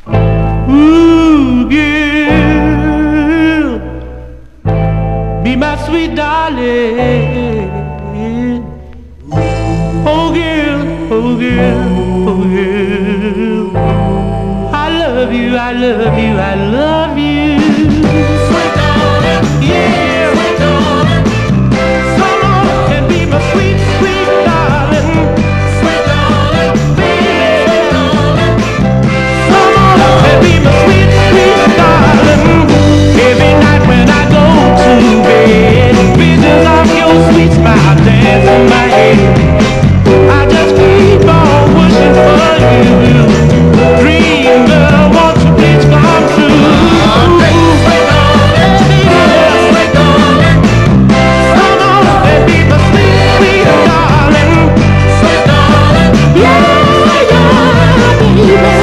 Ooh, girl, be my sweet darling. Oh, girl, oh, girl, oh, girl. I love you, I love you, I love you. Sweet darling, yeah, sweet darling. Someone can be my sweet, sweet darling. Sweet darling, baby, darling. Someone can be my sweet, sweet darling. Every night when I go to bed, visions of your sweet smile dance in my head. I just keep on wishing for you. Dream, girl, won't you please come true? Sweet darling, sweet darling. Come on and be my sweet, sweet darling. Sweet darling, yeah, yeah, baby.